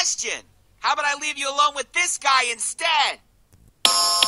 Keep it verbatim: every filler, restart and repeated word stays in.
suggestion. How about I leave you alone with this guy instead?